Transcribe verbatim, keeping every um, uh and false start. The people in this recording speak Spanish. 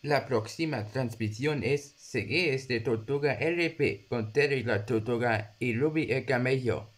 La próxima transmisión es Segues de Tortuga R P con Terry la Tortuga y Ruby el Camello.